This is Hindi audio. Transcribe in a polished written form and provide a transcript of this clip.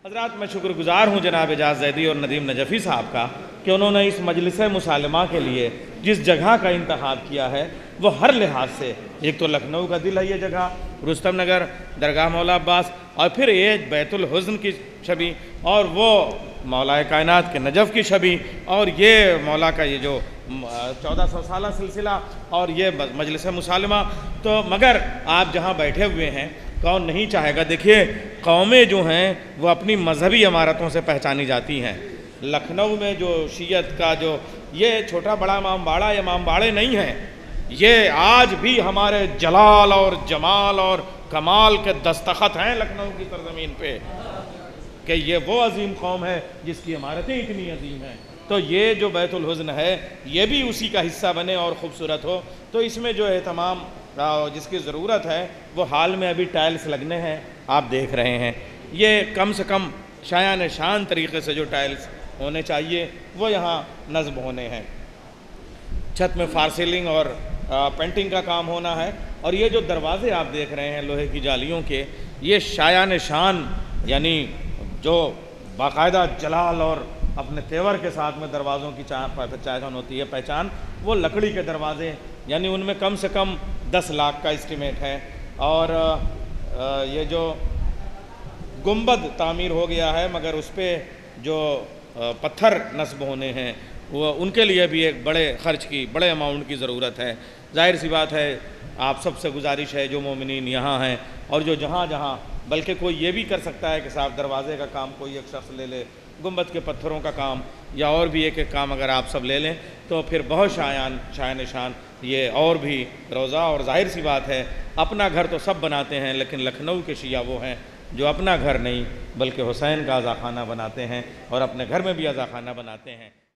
हज़रात, मैं शुक्रगुज़ार हूँ जनाब एजाज़ ज़ैदी और नदीम नजफ़ी साहब का कि उन्होंने इस मजलिस मुसालमा के लिए जिस जगह का इंतखाब किया है वो हर लिहाज से, एक तो लखनऊ का दिल है ये जगह, रुस्तम नगर, दरगाह मौला अब्बास, और फिर ये बैतुल हुज़्न की छवि, और वो मौला कायनात के नजफ़ की छवि, और ये मौला का ये जो 1400 साला सिलसिला, और ये मजलिस मुसालमा। तो मगर आप जहाँ बैठे हुए हैं, कौन नहीं चाहेगा। देखिए, कौमें जो हैं वो अपनी मजहबी इमारतों से पहचानी जाती हैं। लखनऊ में जो शीयत का जो ये छोटा बड़ा इमामबाड़ा, इमामबाड़े नहीं हैं, ये आज भी हमारे जलाल और जमाल और कमाल के दस्तखत हैं लखनऊ की सरजमीन पे कि ये वो अजीम कौम है जिसकी इमारतें इतनी अजीम हैं। तो ये जो बैतुल हुज़्न है ये भी उसी का हिस्सा बने और ख़ूबसूरत हो। तो इसमें जो एहतमाम जिसकी ज़रूरत है वो हाल में अभी टाइल्स लगने हैं, आप देख रहे हैं। ये कम से कम शायान शान तरीक़े से जो टाइल्स होने चाहिए वो यहाँ नज़्म होने हैं। छत में फारसीलिंग और पेंटिंग का काम होना है। और ये जो दरवाज़े आप देख रहे हैं लोहे की जालियों के, ये शायान शान, यानी जो बाकायदा जलाल और अपने तेवर के साथ में दरवाज़ों की पहचान होती है, पहचान, वो लकड़ी के दरवाज़े, यानी उनमें कम से कम 10 लाख का एस्टीमेट है। और ये जो गुंबद तामीर हो गया है मगर उस पर जो पत्थर नस्ब होने हैं वो उनके लिए भी एक बड़े ख़र्च की, बड़े अमाउंट की ज़रूरत है। जाहिर सी बात है, आप सबसे गुजारिश है जो मोमिनीन यहाँ हैं और जो जहाँ जहाँ, बल्कि कोई ये भी कर सकता है कि साहब दरवाज़े का काम कोई एक शख्स ले ले, गुंबद के पत्थरों का काम या और भी एक एक काम अगर आप सब ले लें तो फिर बहुत शायान शान ये और भी रोज़ा। और जाहिर सी बात है, अपना घर तो सब बनाते हैं, लेकिन लखनऊ के शिया वो हैं जो अपना घर नहीं बल्कि हुसैन का अज़ा खाना बनाते हैं और अपने घर में भी अज़ा खाना बनाते हैं।